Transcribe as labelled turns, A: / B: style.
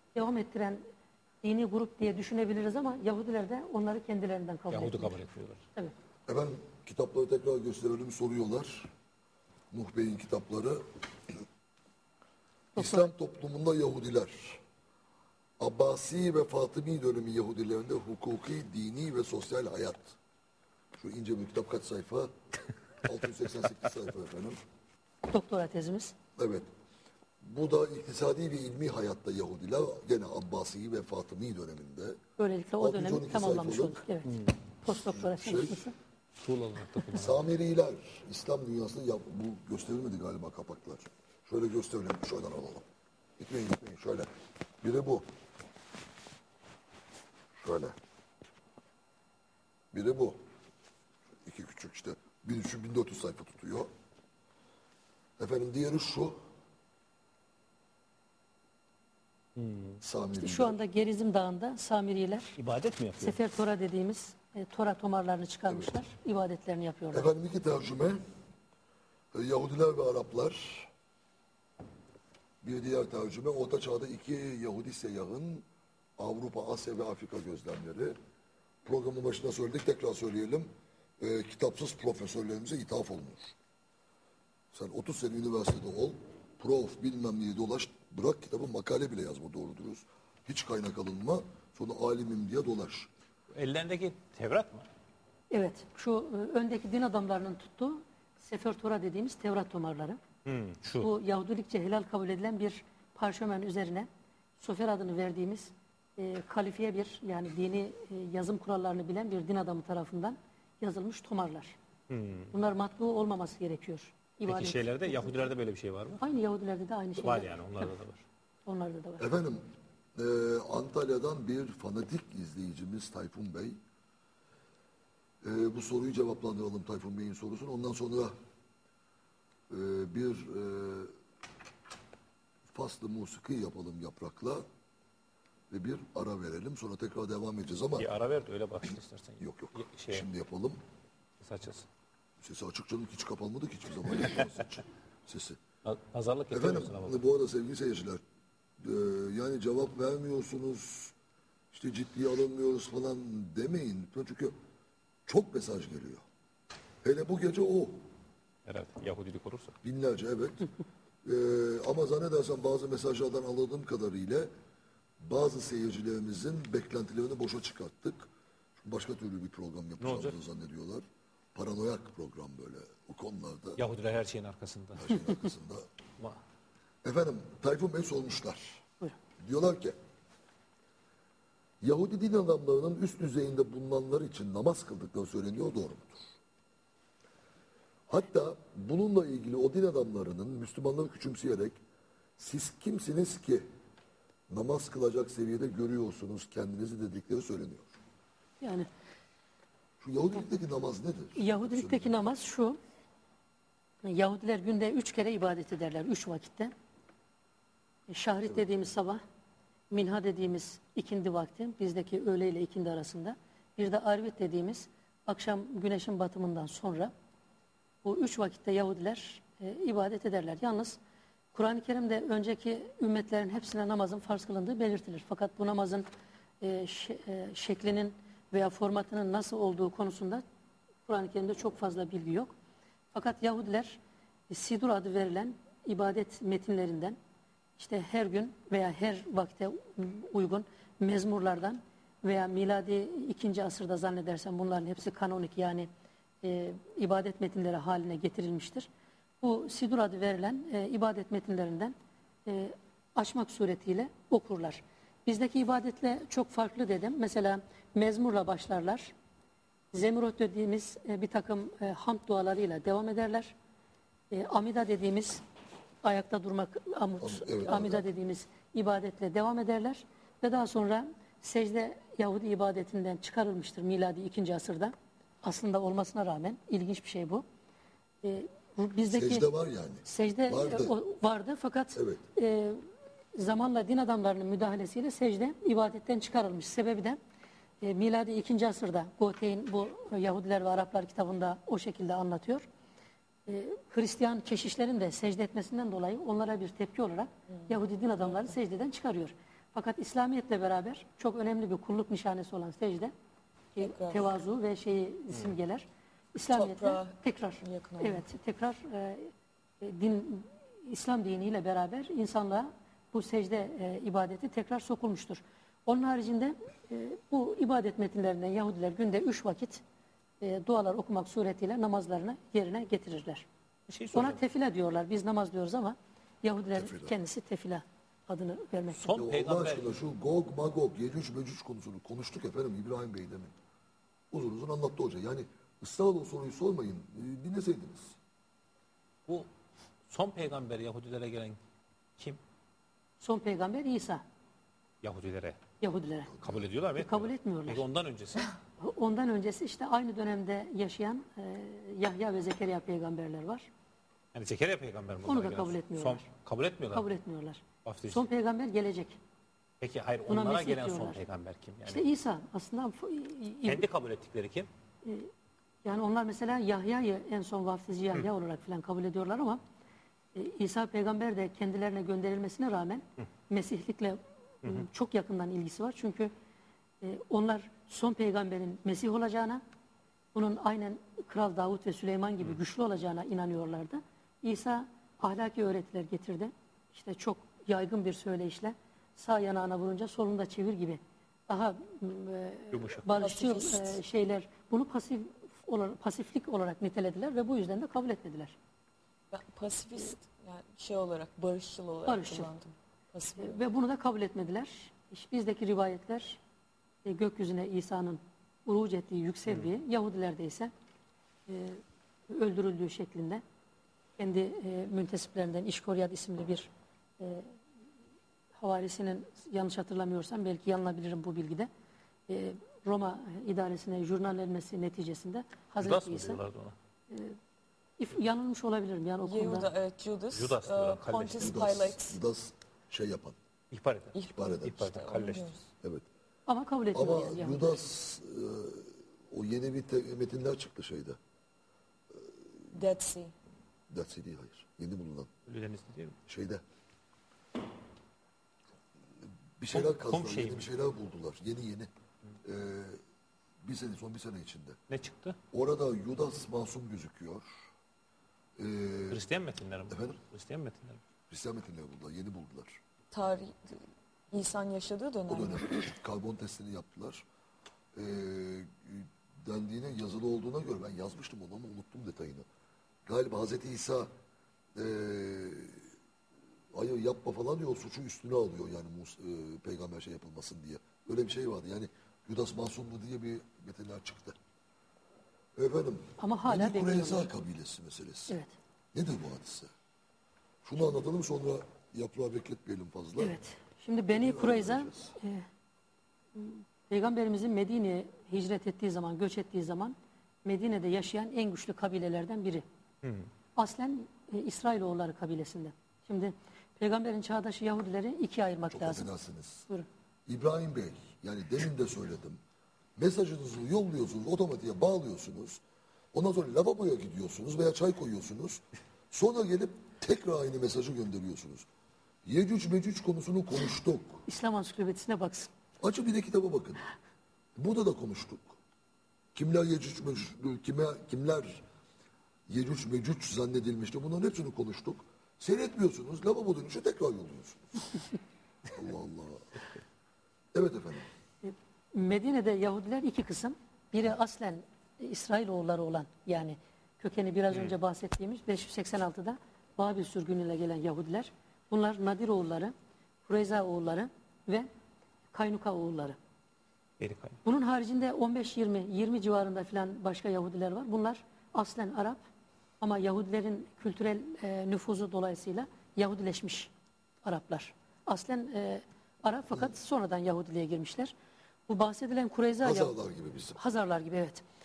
A: devam ettiren dini grup diye düşünebiliriz ama Yahudiler de onları kendilerinden kabul
B: Yahudi
A: etmiyor.
B: kabul etmiyorlar.
A: Evet.
C: Efendim kitapları tekrar gösterelim, soruyorlar. Nuh Bey'in kitapları. İslam toplumunda Yahudiler, Abbasi ve Fatımi dönemi Yahudilerinde hukuki, dini ve sosyal hayat. Şu ince bir kitap kaç sayfa? 688 sayfa efendim.
A: Doktora tezimiz.
C: Evet. Bu da iktisadi ve ilmi hayatta Yahudiler gene Abbasi ve Fatımi döneminde.
A: Böylelikle o
C: 612
A: dönemi tamamlamış
C: sayfalık
A: olduk. Evet. Postdoktora çalışması.
B: Tuğlalıkta kullanılan.
C: Samiriler, İslam dünyasında bu gösterilmedi galiba kapaklar. Şöyle gösterelim, şuradan alalım. Gitmeyin, şöyle. Biri bu. Şöyle. Biri bu. İki küçük işte. 1400 sayfa tutuyor. Efendim diğeri şu. Samiriler.
A: Şu anda Gerizim Dağı'nda Samiriler
B: İbadet mi yapıyor?
A: Sefer Tora dediğimiz Tora tomarlarını çıkarmışlar. İbadetlerini yapıyorlar.
C: Efendim iki tercüme. Yahudiler ve Araplar. Bir diğer tercüme Orta Çağ'da iki Yahudi seyyahın Avrupa, Asya ve Afrika gözlemleri. Programın başında söyledik, tekrar söyleyelim. Kitapsız profesörlerimize ithaf olunur. Sen 30 sene üniversitede ol, prof bilmem neyi dolaş, bırak kitabı makale bile yazma doğru dürüst. Hiç kaynak alınma, sonra alimim diye dolaş.
B: Ellerindeki Tevrat mı?
A: Evet. Şu öndeki din adamlarının tuttuğu Sefer Tora dediğimiz Tevrat tomarları.
B: Şu.
A: Bu Yahudilikçe helal kabul edilen bir parşömen üzerine Sofer adını verdiğimiz kalifiye bir yani dini yazım kurallarını bilen bir din adamı tarafından yazılmış tomarlar. Bunlar matbu olmaması gerekiyor.
B: Peki şeylerde Yahudilerde böyle bir şey var mı?
A: Aynı Yahudilerde de aynı şey
B: Var yani onlarda da var.
A: Onlarda da var.
C: Efendim, Antalya'dan bir fanatik izleyicimiz Tayfun Bey. Bu soruyu cevaplandıralım Tayfun Bey'in sorusunu. Ondan sonra bir faslı musiki yapalım Yaprak'la ve bir ara verelim. Sonra tekrar devam edeceğiz ama...
B: Bir ara ver de öyle başla istersen.
C: Yok. Şimdi yapalım.
B: Saçasın.
C: Sesi açık canım, hiç kapanmadı ki hiçbir zaman. Sesi.
B: Nazarlık
C: Efendim,
B: yapıyor musun ama?
C: bu arada sevgili seyirciler, yani cevap vermiyorsunuz, işte ciddiye alınmıyoruz falan demeyin. Çünkü çok mesaj geliyor. Hele bu gece o.
B: Herhalde Yahudilik olursa.
C: Binlerce evet. Ama zannedersem bazı mesajlardan anladığım kadarıyla bazı seyircilerimizin beklentilerini boşa çıkarttık. Başka türlü bir program yapacağımızı zannediyorlar. Paranoyak program böyle o konularda.
B: Yahudiler her şeyin arkasında.
C: Her şeyin arkasında. Efendim Tayfun Bey sormuşlar.
A: Buyurun.
C: Diyorlar ki Yahudi din adamlarının üst düzeyinde bulunanlar için namaz kıldıkları söyleniyor, doğru mudur? Hatta bununla ilgili o din adamlarının Müslümanları küçümseyerek siz kimsiniz ki namaz kılacak seviyede görüyorsunuz kendinizi dedikleri söyleniyor.
A: Yani
C: Şu Yahudilikteki namaz nedir?
A: Yahudilikteki namaz şu. Yahudiler günde 3 kere ibadet ederler. 3 vakitte. Şahrit dediğimiz sabah, minha dediğimiz ikindi vakti, bizdeki öğle ile ikindi arasında. Bir de arvit dediğimiz akşam güneşin batımından sonra. Bu 3 vakitte Yahudiler ibadet ederler. Yalnız Kur'an-ı Kerim'de önceki ümmetlerin hepsine namazın farz kılındığı belirtilir. Fakat bu namazın şeklinin veya formatının nasıl olduğu konusunda Kur'an-ı Kerim'de çok fazla bilgi yok. Fakat Yahudiler Sidur adı verilen ibadet metinlerinden işte her gün veya her vakte uygun mezmurlardan veya miladi 2. asırda zannedersem bunların hepsi kanonik yani ibadet metinleri haline getirilmiştir. Bu Sidur adı verilen ibadet metinlerinden açmak suretiyle okurlar. Bizdeki ibadetle çok farklı dedim. Mesela mezmurla başlarlar. Zemirot dediğimiz bir takım hamd dualarıyla devam ederler. Amida dediğimiz ayakta durmak, amida dediğimiz ibadetle devam ederler. Ve daha sonra secde Yahudi ibadetinden çıkarılmıştır miladi 2. asırda. Aslında olmasına rağmen ilginç bir şey bu. Bizdeki
C: secde var yani.
A: Secde vardı fakat zamanla din adamlarının müdahalesiyle secde ibadetten çıkarılmış. Sebebi de miladi 2. asırda Gote'in bu Yahudiler ve Araplar kitabında o şekilde anlatıyor. Hristiyan keşişlerin de secde etmesinden dolayı onlara bir tepki olarak Yahudi din adamları secdeden çıkarıyor. Fakat İslamiyetle beraber çok önemli bir kulluk nişanesi olan secde,
D: Tekrar.
A: tevazu ve şeyi simgeler. İslamiyet'te
D: Toprağa
A: tekrar,
D: yakın olmak.
A: evet, tekrar İslam diniyle beraber insanlığa bu secde ibadeti tekrar sokulmuştur. Onun haricinde bu ibadet metinlerinden Yahudiler günde 3 vakit dualar okumak suretiyle namazlarını yerine getirirler.
B: Bir şey
A: Ona
B: soracağım.
A: tefila diyorlar. Biz namaz diyoruz ama Yahudiler
C: Tefila.
A: kendisi tefila adını vermekte.
B: Son
C: Ya Allah
B: peygamber
C: aşkına şu Gog, Magog, Yecüc, Mecüc konusunu konuştuk efendim İbrahim Bey demin. Uzun uzun anlattı hoca. Yani ısrarla o soruyu sormayın. Dinleseydiniz.
B: bu son peygamber Yahudilere gelen kim?
A: Son peygamber İsa.
B: Yahudilere.
A: Yahudilere.
B: Kabul ediyorlar mı?
A: Kabul etmiyorlar.
B: Peki ondan öncesi?
A: Ondan öncesi işte aynı dönemde yaşayan Yahya ve Zekeriya peygamberler var.
B: Yani Zekeriya peygamber mi?
A: Onu
B: onlara
A: da
B: gelen?
A: kabul etmiyorlar.
B: Kabul etmiyorlar.
A: Kabul etmiyorlar.
B: Vaftiz.
A: Son peygamber gelecek.
B: Peki hayır
A: Buna
B: onlara
A: Mesih
B: gelen son
A: diyorlar.
B: peygamber kim? Yani
A: İşte İsa aslında
B: kendi kabul ettikleri kim?
A: yani onlar mesela Yahya'yı en son vaftizci Yahya olarak falan kabul ediyorlar ama İsa peygamber de kendilerine gönderilmesine rağmen Mesihlikle çok yakından ilgisi var. Çünkü onlar son peygamberin Mesih olacağına, bunun aynen Kral Davut ve Süleyman gibi güçlü olacağına inanıyorlardı. İsa ahlaki öğretiler getirdi. İşte çok yaygın bir söyleyişle sağ yanağına vurunca solunda çevir gibi daha
B: Yumuşak.
A: barışçıl
D: Pasifist.
A: şeyler bunu pasiflik olarak nitelediler ve bu yüzden de kabul etmediler.
D: Ben pasifist yani şey olarak barışçıl olarak
A: Barışçıl.
D: kullandım. Pasifist.
A: Ve bunu da kabul etmediler. İşte bizdeki rivayetler gökyüzüne İsa'nın uruc ettiği, yükseldiği, Yahudilerde ise öldürüldüğü şeklinde kendi müntesiplerinden İşkoryat isimli bir havarisinin, yanlış hatırlamıyorsam belki yanılabilirim bu bilgide, Roma idaresine jurnal verilmesi neticesinde
B: Judas
A: Hazreti
B: mı
A: İsa
B: diyorlardı ona?
A: yanılmış olabilirim yani o konuda.
D: Yehuda, evet Judas,
B: Judas diyorlar,
D: Pontius
B: kalleşti.
D: Pilate.
C: Judas şey yapan.
B: İhbar eder.
C: İhbar eder.
B: İhbar eder. Kalleştir.
C: Evet.
A: Ama kabul etmiyor
C: Ama
A: yani Yahudiler.
C: Judas o yeni bir metinler çıktı şeyde.
D: Dead Sea.
C: That's değil hayır. Yeni bulunan
B: Ölü denizli değil mi?
C: şeyde. Bir şeyler
B: Kum
C: kazdılar,
B: şeyi
C: yeni
B: mi?
C: bir şeyler buldular. Yeni. Son bir sene içinde.
B: Ne çıktı?
C: Orada Judas masum gözüküyor.
B: Hristiyan metinleri mi?
C: Efendim?
B: Hristiyan metinleri mi?
C: Hristiyan metinleri buldular, yeni buldular.
D: Tarih, İsa'nın yaşadığı
C: O
D: dönem.
C: dönem karbon testini yaptılar. Dendiğine yazılı olduğuna göre ben yazmıştım onu ama unuttum detayını. Galiba Hazreti İsa hayır yapma falan diyor, suçu üstüne alıyor yani peygamber şey yapılmasın diye. Öyle bir şey vardı yani Judas masumdu diye bir metinler çıktı. Efendim,
A: Ama hala
C: Beni Kureyza
A: bekliyorlar.
C: kabilesi meselesi.
A: Evet.
C: Nedir bu hadise? Şunu anlatalım sonra yaprağı bekletmeyelim fazla.
A: Evet. Şimdi Beni Kureyza Peygamberimizin Medine'ye hicret ettiği zaman, göç ettiği zaman Medine'de yaşayan en güçlü kabilelerden biri. Aslen İsrailoğulları kabilesinden. Şimdi Peygamberin çağdaşı Yahudileri ikiye ayırmak
C: Çok
A: lazım.
C: affedersiniz.
A: Buyurun.
C: İbrahim Bey, yani demin de söyledim. Mesajınızı yolluyorsunuz, otomatiğe bağlıyorsunuz. Ondan sonra lavaboya gidiyorsunuz veya çay koyuyorsunuz. Sonra gelip tekrar aynı mesajı gönderiyorsunuz. Yecüc Mecüc konusunu konuştuk.
A: İslam Ansiklopedisine baksın.
C: Açın bir de kitaba bakın. Burada da konuştuk. Kimler Yecüc Mecüc, kimler Yecüc Mecüc zannedilmişti. Bunların hepsini konuştuk. Seyretmiyorsunuz, lavabo dönüşü tekrar yolluyorsunuz. Allah Allah. Evet efendim.
A: Medine'de Yahudiler iki kısım. Biri aslen İsrailoğulları olan yani kökeni biraz önce bahsettiğimiz 586'da Babil sürgünüyle gelen Yahudiler. Bunlar Nadir oğulları, Kureyza oğulları ve Kaynuka oğulları.
B: Beni kayın.
A: Bunun haricinde 15-20 civarında filan başka Yahudiler var. Bunlar aslen Arap ama Yahudilerin kültürel nüfuzu dolayısıyla Yahudileşmiş Araplar. Aslen Arap fakat sonradan Yahudiliğe girmişler. Bu bahsedilen Kureyza
C: Hazarlar gibi bizim.
A: Hazarlar gibi evet.